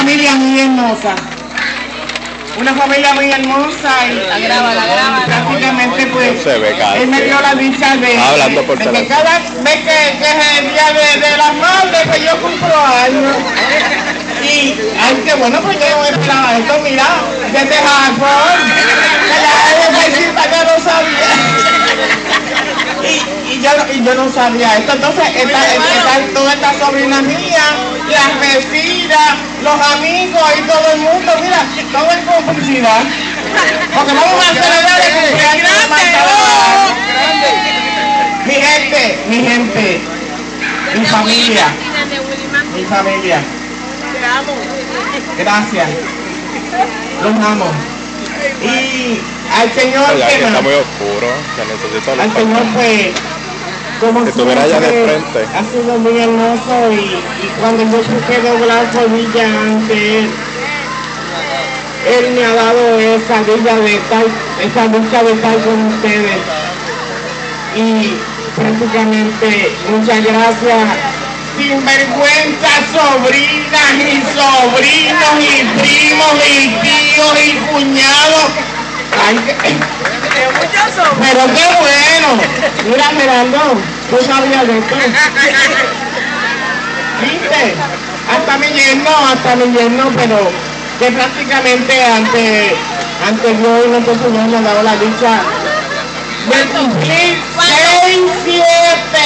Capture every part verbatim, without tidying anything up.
familia muy hermosa. Una familia muy hermosa y la graba, la graba, prácticamente pues no se ve, él me dio la dicha de, hablando por de que cada vez que, que es el día de, de las madres que yo cumplo años. Y, ay, qué bueno, pues yo no esperaba esto, mira, desde Japón, que la F ya no sabía. Y, y, yo, y yo no sabía esto, entonces está, está toda esta sobrina mía, las vecinas, los amigos y todo el mundo, mira, todo en complicidad. Porque vamos a celebrar el cumpleaños de Magdalena. Mi gente, mi gente, mi familia, mi familia. Gracias. Los amo. Y al Señor Oiga, que está más, muy oscuro, se necesita al Señor pues, como que estuviera allá de frente. ha sido muy hermoso y, y cuando yo quise doblar rodilla ante Él, Él me ha dado esa dicha de estar, esa lucha de estar con ustedes. Y prácticamente muchas gracias. Sinvergüenza, sobrinas y sobrinos y primos y tíos y cuñados. Ay, que, pero qué bueno. Mira, Gerardo, tú sabías de esto. ¿Viste? Hasta mi yerno, hasta mi yerno, pero que prácticamente ante, ante Dios y nuestro Señor nos ha dado la dicha de cumplir seis siete.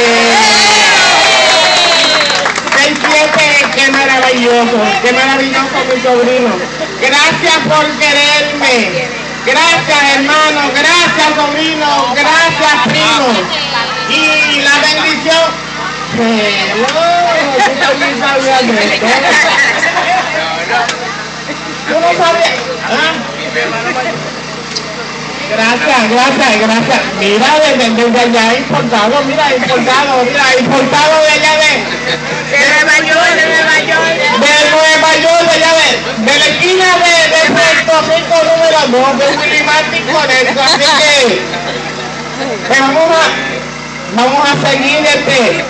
seis siete, qué maravilloso, qué maravilloso mi sobrino. Gracias por quererme. Gracias hermano, gracias sobrino, gracias primo. Y la bendición. Hello, tú también sabías de esto. Tú no sabías. ¿Ah? Gracias, gracias, gracias. Mira, desde, desde allá importado, mira, importado, mira, importado de allá de... De Nueva York, de Nueva York. De Nueva York, de allá de... De la esquina de, de Puerto Rico número dos, de Willy Martin con eso, así que... Pues vamos a... Vamos a seguir este...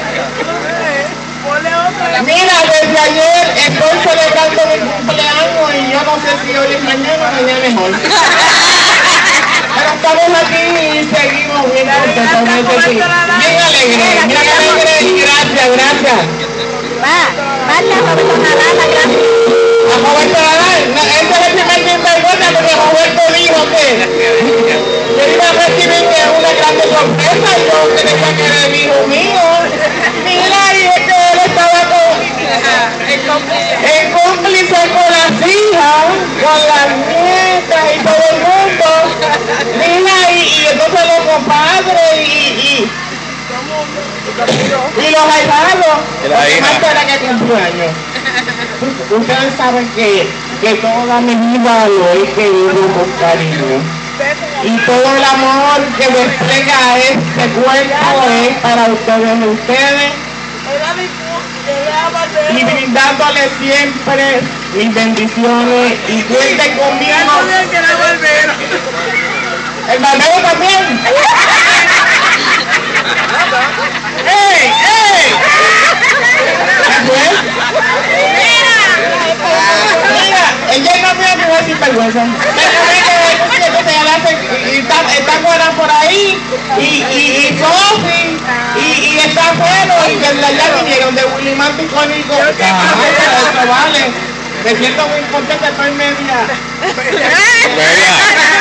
Mira, desde ayer estoy celebrando mi cumpleaños y yo no sé si hoy es mañana o mañana mejor. Pero estamos aquí y seguimos, mira, bien alegre, bien alegre y gracias, gracias. Va, va a Roberto Nadal, la gracias. A Roberto Nadal, no, ese es el primer sinvergüenza porque Roberto dijo que yo iba a recibir una grande sorpresa y yo tenía que era el hijo mío. Mira, y es que él estaba con, en cómplice con las hijas, con las nietas y todo el mundo. Mira, y, y entonces los compadres y, y, y los ahijados, porque más era que cumpleaños. Ustedes saben que, que toda mi vida lo he querido con cariño. Y todo el amor que despliega este cuerpo es para ustedes, ustedes. Y brindándole siempre mis bendiciones y cuenten conmigo. ¿El barbero también? ¡Ey! ¡Ey! Mira, ella no me va a sin vergüenza. Y está, está buena por ahí, y, y, y Sofi, y, y está bueno, y desde allá vinieron de Willy Martin Cónico. Eso vale. Me siento muy contenta, estoy media. Media.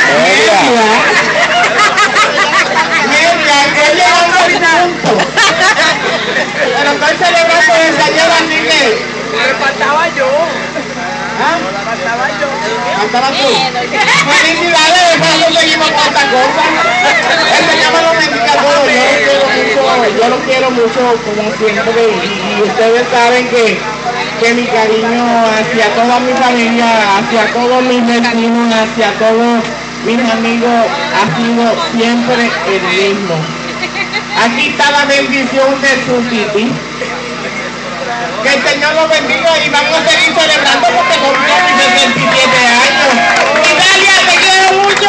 Media, estoy llegando al punto. Pero estoy celebrando desde ayer, así que... Me faltaba yo. ¿Ah? Faltaba yo. ¿Faltaba tú? Felicidades, después no seguimos con esta cosa. El Señor me lo bendiga a todos. Yo lo quiero mucho, yo lo quiero mucho como siempre. Y, y ustedes saben que, que mi cariño hacia toda mi familia, hacia todos mis vecinos, hacia todos mis amigos ha sido siempre el mismo. Aquí está la bendición de su titi. Que el Señor los bendiga y vamos a seguir celebrando porque cumplo mis sesenta y siete años. Italia, te quiero mucho.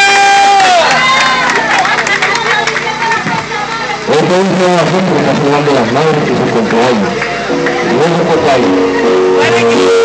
Esta es una celebración internacional de las madres y su cumpleaños. Luego por ahí.